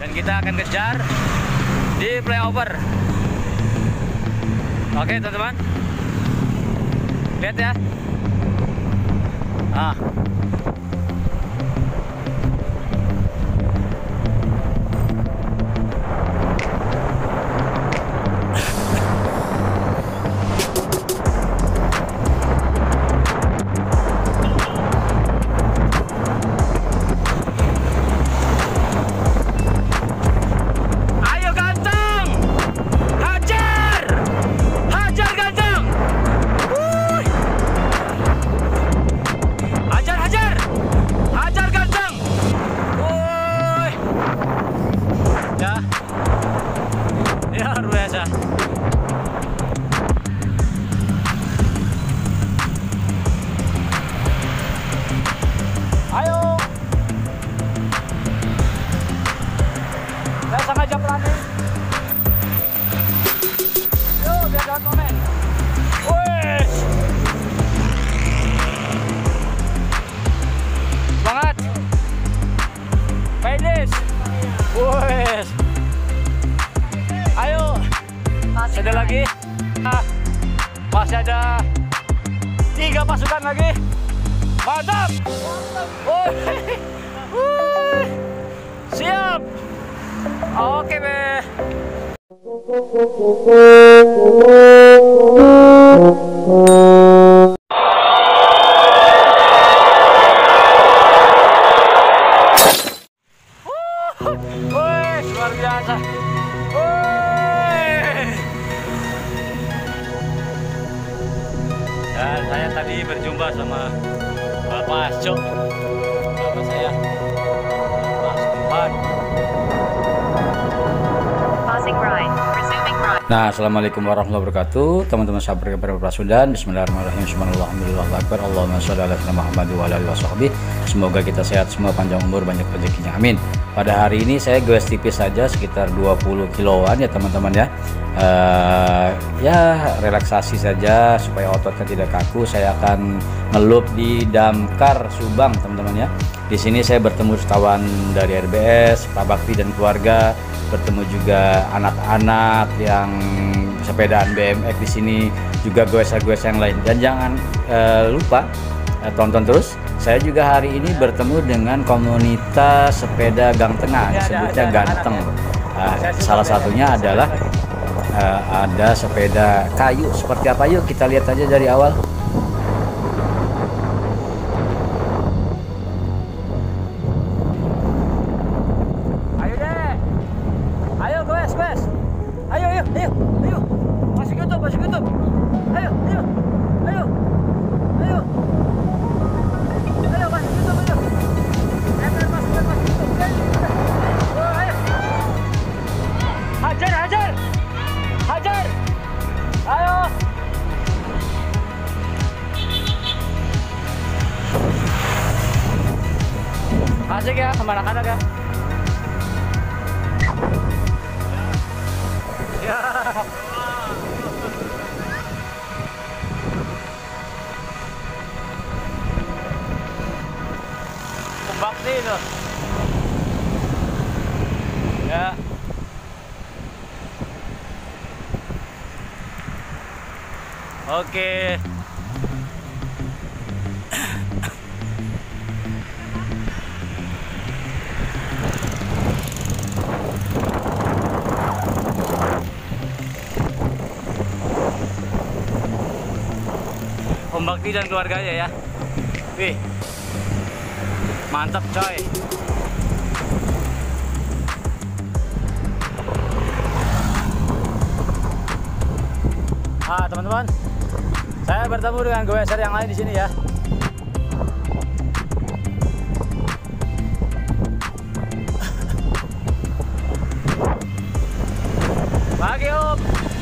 Dan kita akan kejar di flyover. Oke teman-teman, lihat ya. Ada lagi, masih ada 3 pasukan lagi, mantap, siap, oke be. Luar biasa. Dan saya tadi berjumpa sama Bapak Asco, bapak saya, Pak Sumpan. Nah, assalamualaikum warahmatullahi wabarakatuh, teman-teman sahabat Pasundan. Bismillahirrahmanirrahim. Bismillahirrahmanirrahim. Allahumma sholli ala Muhammad wa ala alihi washabbihi. Semoga kita sehat semua, panjang umur, banyak rezekinya, amin. Pada hari ini saya goes tipis saja, sekitar 20 kiloan ya teman-teman ya. Ya relaksasi saja supaya ototnya tidak kaku. Saya akan ngelup di Damkar Subang teman-teman ya. Di sini saya bertemu kawan dari RBS, Pak Bakti dan keluarga, bertemu juga anak-anak yang sepedaan BMX di sini, juga goes-goes yang lain. Dan jangan lupa tonton terus. Saya juga hari ini bertemu dengan komunitas sepeda Gang Tengah, disebutnya Ganteng. Salah satunya adalah ada sepeda kayu. Seperti apa, yuk kita lihat aja dari awal. Ayo deh, ayo goes, ayo, masuk YouTube, ayo, masuk YouTube, ayo. Hajar, ayo. Asik ya, sama anak-anak ya. Ya. Bakti itu. Ya. Oke. Om Bakti dan keluarganya ya. Wih. Mantap coy. Teman-teman, saya bertemu dengan goeser yang lain di sini ya. Pagi Om.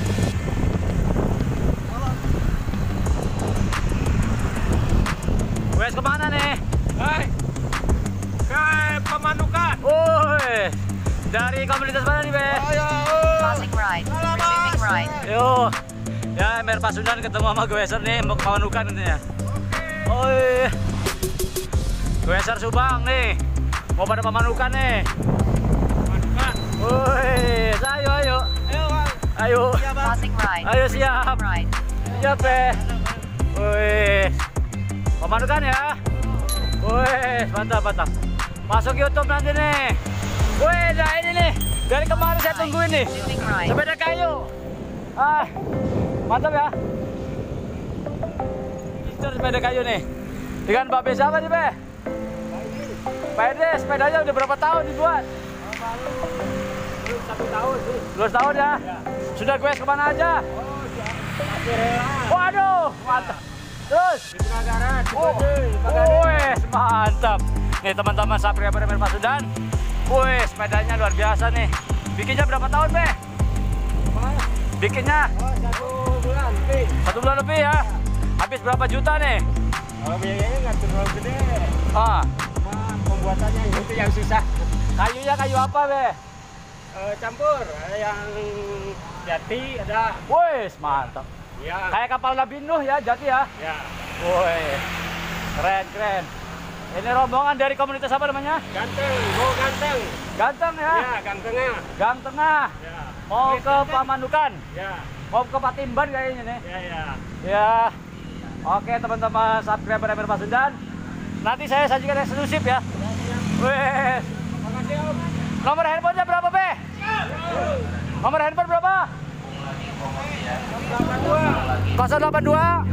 Goes kemana nih? Hai, ke Pemanukan. Woi, dari komunitas mana nih, Be? Passing right, resuming right. Yo, ya Mer Pasundan ketemu sama goeser nih, mau ke Pemanukan katanya. Oh iya. Goeser Subang nih, mau pada Pemanukan nih. Pemanukan. Crossing right. Ayo siap. Moving right. Siap deh. Wih, pemanukan ya. Wih, mantap mantap. Masuk YouTube nanti nih. Wih, nah ini nih. Dari kemarin saya tungguin nih. Moving right. Sepeda kayu. Mantap ya. Itu sepeda kayu nih. Dengan Mbak Be siapa nih, Be? Pak Ede, sepedanya udah berapa tahun dibuat? Belum 1 tahun sih. 2 tahun ya? Sudah gue kemana aja? Waduh, mantap. Terus? Di Penagaran, Mantap. Nih teman-teman Sapria Premier Pasundan. Wih, sepedanya luar biasa nih. Bikinnya berapa tahun, Be? Bikinnya? 1 bulan lebih. 1 bulan lebih ya? Habis berapa juta nih? Biayanya nggak terlalu gede. Cuma pembuatannya itu yang susah. Kayunya kayu apa, Be? Campur, ada yang jati, ada. Wih, mantap. Ya. Kayak kapal Nabi Nuh ya, jati ya? Ya. Wih, keren, keren. Ini rombongan dari komunitas apa namanya? Ganteng, Ganteng. Ganteng ya? Ya, Gang Tengah. Gang Tengah. Ya. Mau ke Pamanukan? Ya. Mau ke Patimban kayaknya nih? Ya. Ya. Oke teman-teman subscriber Premier Pasundan. Nanti saya sajikan eksklusif ya. Wih. Makasih Om. Nomor handphonenya berapa, Be? Nomor handphone berapa? 082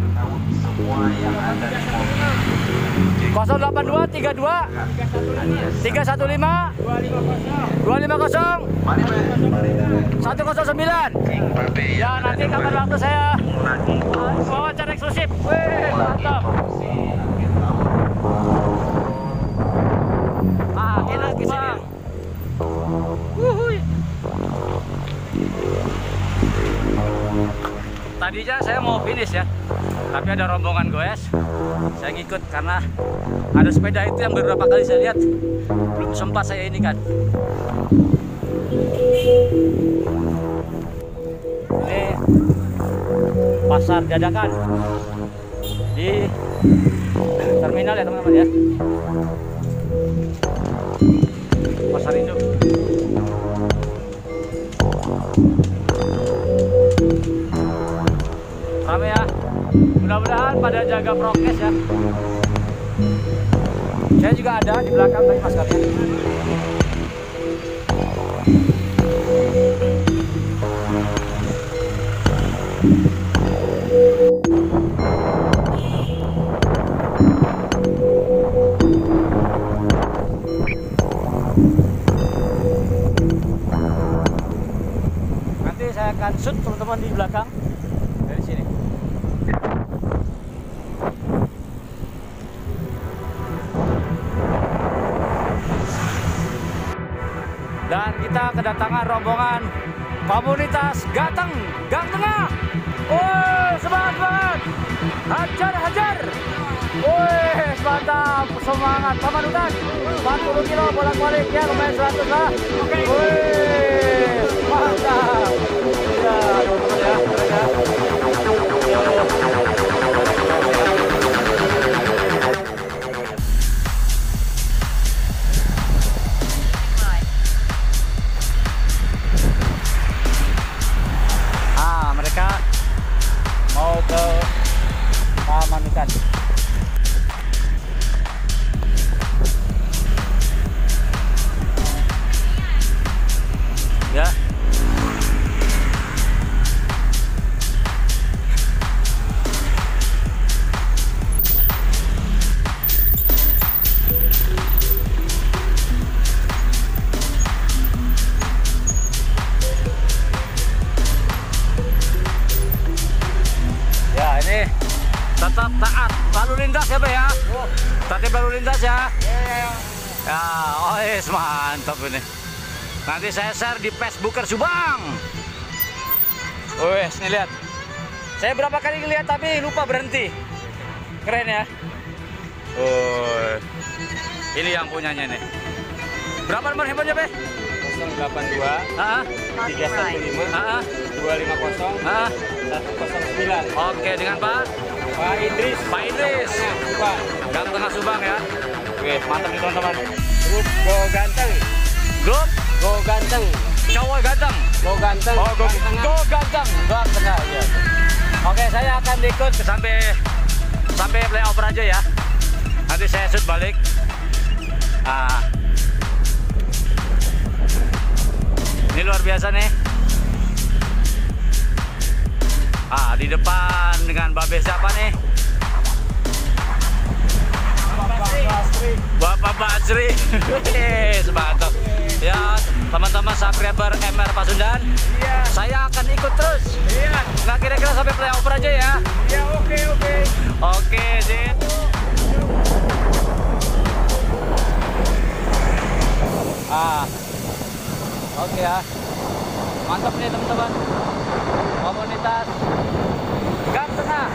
082 32 315 250 109. Ya nanti kapan waktu saya wawancara eksklusif. Wih, mantap. Enak ke sini. Tadinya saya mau finish ya, tapi ada rombongan goes. Saya ngikut karena ada sepeda itu yang beberapa kali saya lihat belum sempat saya ini kan. Ini pasar dadakan di terminal ya teman-teman ya. Pasar induk. Rame ya. Mudah-mudahan pada jaga prokes ya. Saya juga ada di belakang tadi mas kalian. Nanti saya akan shoot teman-teman di belakang dari sini. Dan kita kedatangan rombongan komunitas Gateng, Gang Tengah. Woi, semangat, hajar, hajar. Woi, mantap, semangat, Pamanukan. 40 kilo bolak-balik ya, lumayan 100 lah. Woi, mantap. Ya, teman-teman ya, keren ya. Mereka mau ke Pamanukan. Ya. Tetap taat lalu lintas ya, Pak ya. Tatip lalu lintas ya. Ya, oh yes, mantap ini. Nanti saya share di Facebooker Subang. Wes, nih lihat. Saya berapa kali ngeliat tapi lupa berhenti. Keren ya. Oh, ini yang punyanya nih. Berapa nomor handphonenya, Pak? 082 315 250 109. Oke, dengan Pak Idris. Pak Idris. Gang Tengah Subang ya. Oke, mantap nih teman-teman. Grup Go Ganteng. Grup Go Ganteng. cowok ganteng. Go ganteng. Oh, go ganteng. Gang tengah ya. Oke, saya akan ikut sampai playover aja ya. Nanti saya shoot balik. Ini luar biasa nih. Di depan dengan Babe siapa nih? Bapak Basri. Mantap. Ya, teman-teman subscriber MR Pasundan. Iya. Saya akan ikut terus. Iya. Nggak kira-kira sampai playover aja ya. Iya, oke. Oke, Zin. Oke ya. Mantap nih teman-teman. Komunitas Gang Tengah.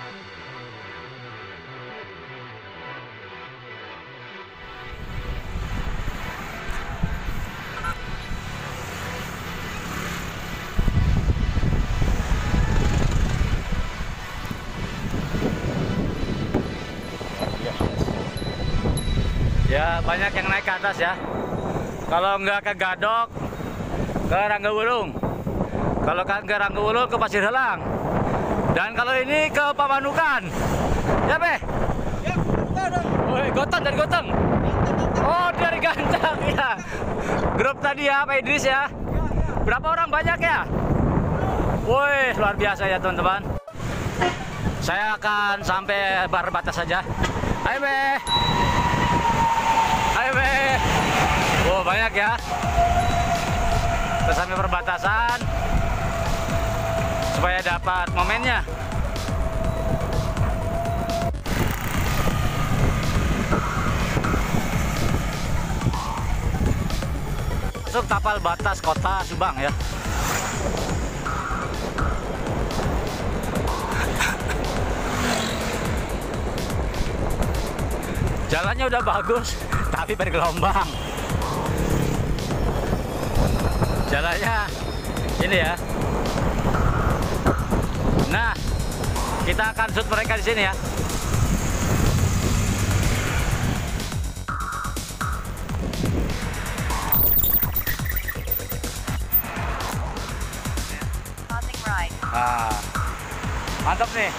Ya, banyak yang naik ke atas ya. Kalau nggak ke Gadok, ke Ranggawulung. Kalau ke Ranggawulung, ke Pasir Helang. Dan kalau ini ke Pamanukan. Ya, Be? Ya, Woi, Gotong dari Gotong. Oh, dari Ganteng ya. Grup tadi ya, Pak Idris ya. Berapa orang banyak ya? Woi, luar biasa ya, teman-teman. Saya akan sampai bar batas saja. Ayo, Be. Ayo, Be. Oh, banyak ya. Terus sampai perbatasan supaya dapat momennya. Masuk tapal batas kota Subang ya. Jalannya udah bagus, tapi bergelombang. Jalannya ini ya. Nah, kita akan shoot mereka di sini ya. Passing right. Mantap nih.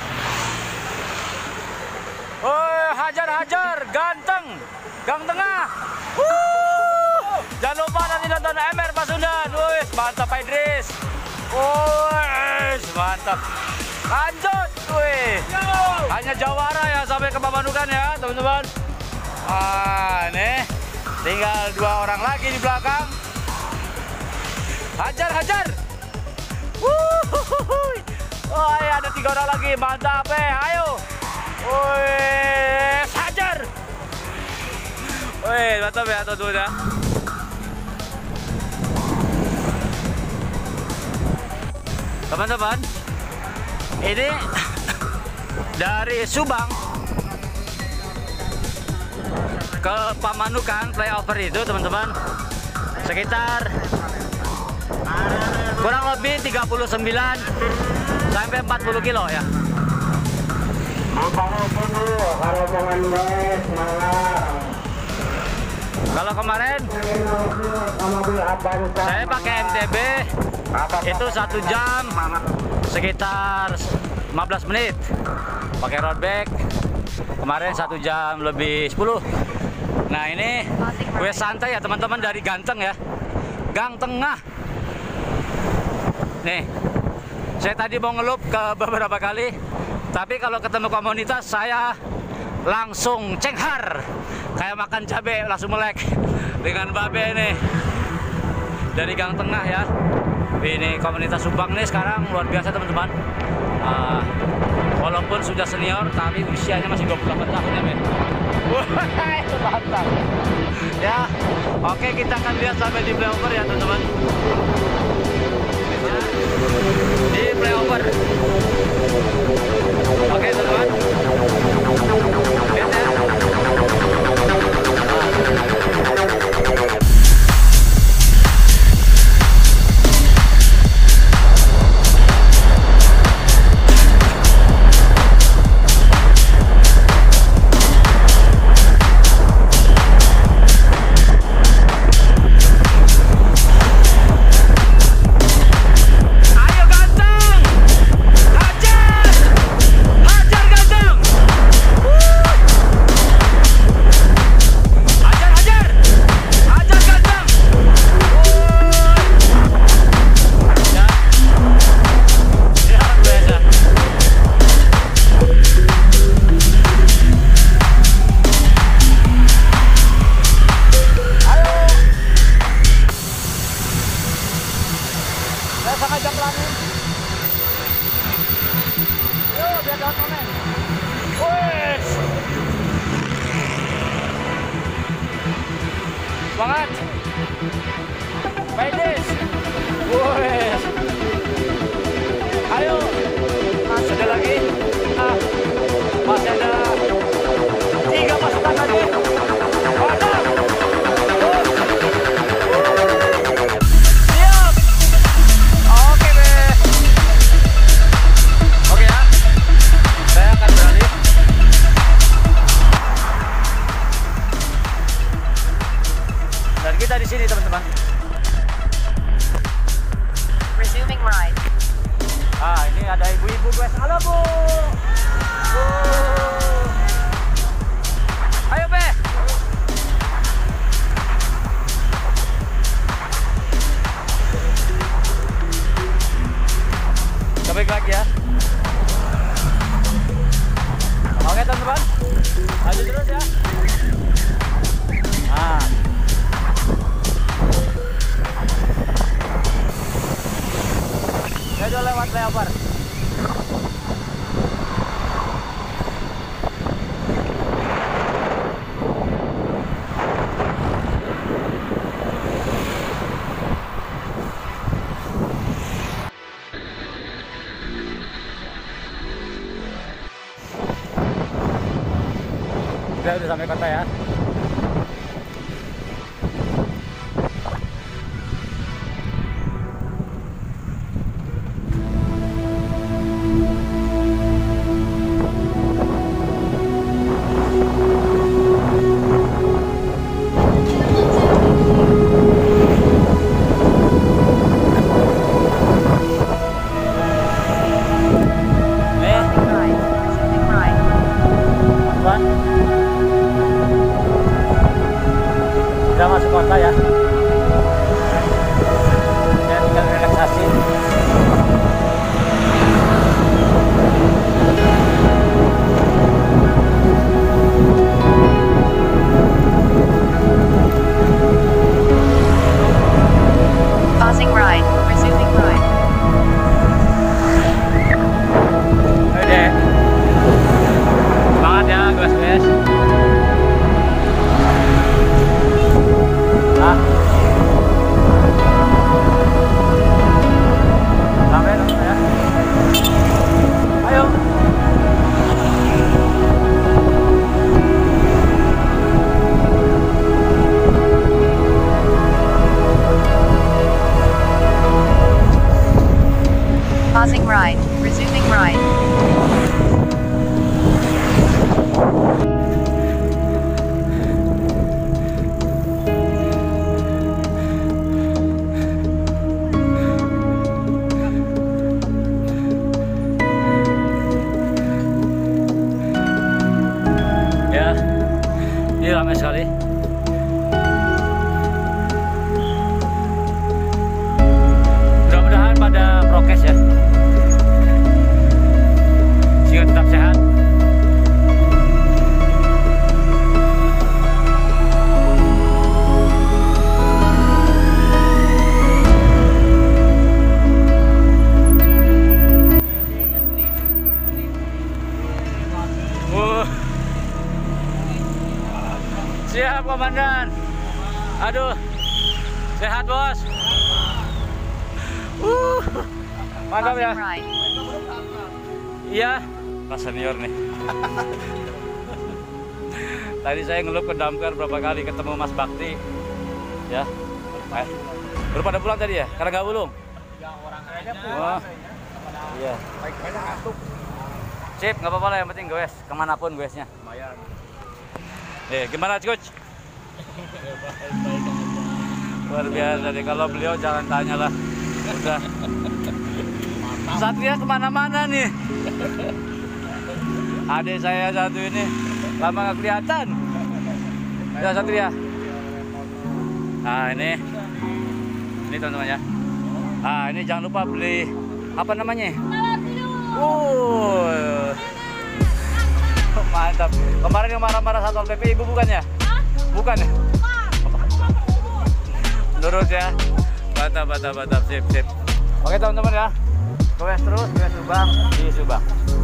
Hajar, ganteng, Gang Tengah. Jangan lupa nanti nonton MR Pasundan. Mantap Pak Idris. Mantap. Lanjut, hanya Jawara ya sampai ke Pamanukan ya, teman-teman. Nih, tinggal 2 orang lagi di belakang. Hajar. Ada 3 orang lagi, mantap ayo. Hajar. Mantap ya teman-teman ya. Teman-teman, ini dari Subang ke Pamanukan flyover itu teman-teman sekitar kurang lebih 39 sampai 40 kilo ya. Kalau kemarin saya pakai MTB itu 1 jam sekitar 15 menit. Pakai road bike kemarin 1 jam lebih 10. Nah ini gue santai ya teman-teman dari Ganteng ya, Gang Tengah. Nih, saya tadi mau ngelup ke beberapa kali, tapi kalau ketemu komunitas saya langsung cenghar, kayak makan cabai langsung melek dengan Babe nih dari Gang Tengah ya. Ini komunitas Subang nih sekarang luar biasa teman-teman. Walaupun sudah senior tapi usianya masih 28 tahun ya men. Mantap ya. Oke, kita akan lihat sampai di flyover ya teman-teman. Di flyover. Oke teman-teman, lihat ya. ajak lagi. Yuk, biar dapat komen. Wih. Semangat. Ladies. Wih. Ayo. Masih ada lagi. Masih ada 3 pasukan lagi. Mantap. Siap. Oke deh. Oke ya. Saya akan beralih. Dan kita di sini teman-teman. Resuming ride. Ini ada ibu-ibu guys. Halo Bu. Ayo Be. Coba lagi ya. Oke teman-teman. Lanjut terus ya. Saya udah lewat flyover. Kita udah sampai kota ya. Kita masuk kota ya. Saya tinggal relaksasi. Pausing ride. Resuming ride. Oke. Semangat ya guys. Sampai dong ya. Ayo. Pausing ride. Resuming ride. Ini ramai sekali. Mudah-mudahan pada prokes ya, sehingga tetap sehat. Siap komandan. Aduh, sehat bos. Mantap ya. Pausing ride. Iya, Pak senior nih. Tadi saya ngelup ke damkar berapa kali ketemu Mas Bakti. Ya, baru pada pulang tadi ya? Karena nggak bulung? Oh, iya. Sip, nggak apa-apa lah, yang penting goes. Kemanapun goesnya. Gimana coach? Luar biasa deh, kalau beliau jangan tanya lah. Udah. Satria kemana-mana nih. Adik saya satu ini lama nggak kelihatan. Ya Satria. Nah ini teman-teman ya. Nah ini jangan lupa beli apa namanya? Mantap. Kemarin yang marah-marah Satpol PP ibu bukan ya? Bukan ya? Lurus ya. Mantap, sip. Oke teman-teman ya, goes terus ke Subang di Subang.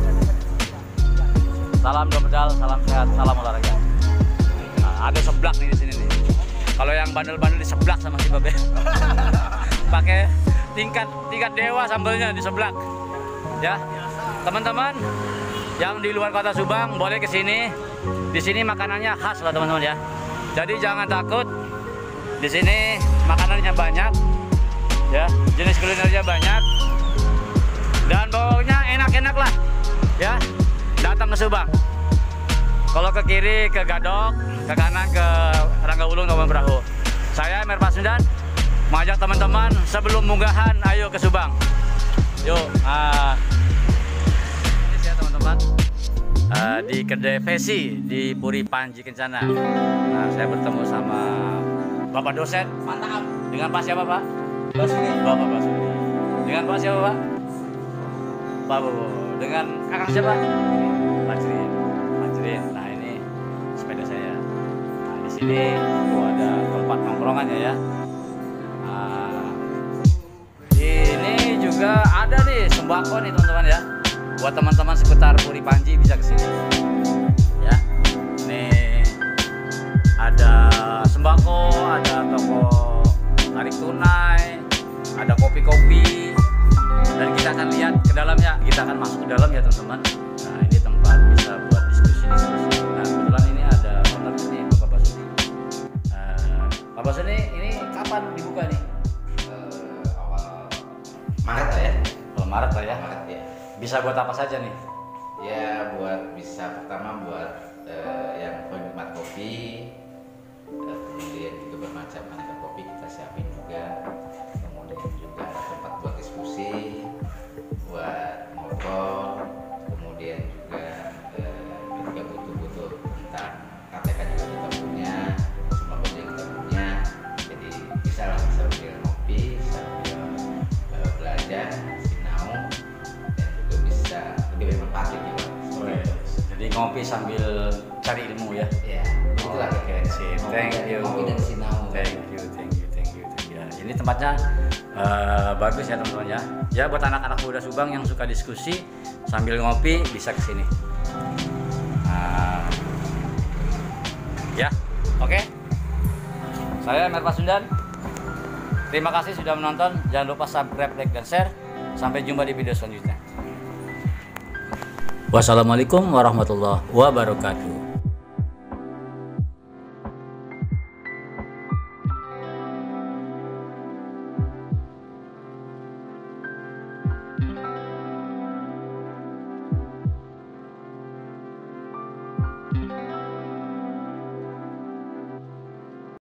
Salam domedal, salam sehat, salam olahraga. Nah, ada seblak nih di sini nih. Kalau yang bandel-bandel di seblak sama si Babe. Pakai tingkat dewa sambelnya di seblak. Ya, teman-teman yang di luar kota Subang boleh ke sini. Di sini makanannya khas lah teman-teman ya. Jadi jangan takut. Di sini makanannya banyak. Ya, jenis kulinernya banyak. Dan pokoknya enak-enak lah. Ya, datang ke Subang. Kalau ke kiri ke Gadok, ke kanan ke Ranggawulung Taman Perahu. Saya Mer Pasundan mengajak teman-teman sebelum munggahan, ayo ke Subang. Yuk, ini saya teman-teman di kedai Vesi di Puri Panji Kencana. Nah, saya bertemu sama Bapak dosen, mantap. Dengan Pak siapa Pak? Basuri. Bapak Basuri. Dengan Pak siapa Pak? Pak Bobo. Dengan kakak siapa? Pak Cirin. Pak Cirin. Nah ini sepeda saya. Nah di sini ada tempat nongkrongannya ya. Ini juga ada nih sembako nih teman-teman ya. Buat teman-teman seputar Puri Panji bisa kesini. Ya. Nih ada sembako, ada toko tarik tunai, ada kopi-kopi, dan kita akan lihat ke dalamnya. Kita akan masuk ke dalam ya teman-teman. Nah ini tempat bisa buat diskusi. Nah kebetulan ini ada owner ini Bapak Basuni. Pak Basuni ini kapan dibuka nih? Awal Maret lah ya. Awal Maret lah ya. Maret ya. Bisa buat apa saja nih? Ya buat bisa pertama buat yang penikmat kopi, kemudian juga bermacam aneka kopi kita siapin juga. Kemudian juga ada tempat buat diskusi, buat ngobrol. Kemudian juga ketika butuh-butuh tentang KTK juga kita punya, semua baju yang kita punya. Jadi bisa lah sambil ngopi, sambil belajar, sinau, dan juga bisa lebih bermanfaat gitu. Jadi ngopi sambil cari ilmu ya. Ya, itulah kira-kira. Thank you. Ngopi dan sinau. Thank you. Ya, ini tempatnya bagus ya teman-teman ya. Ya buat anak-anak muda Subang yang suka diskusi sambil ngopi bisa ke sini. Ya, oke. Saya Mer Pasundan. Terima kasih sudah menonton. Jangan lupa subscribe, like, dan share. Sampai jumpa di video selanjutnya. Wassalamualaikum warahmatullahi wabarakatuh.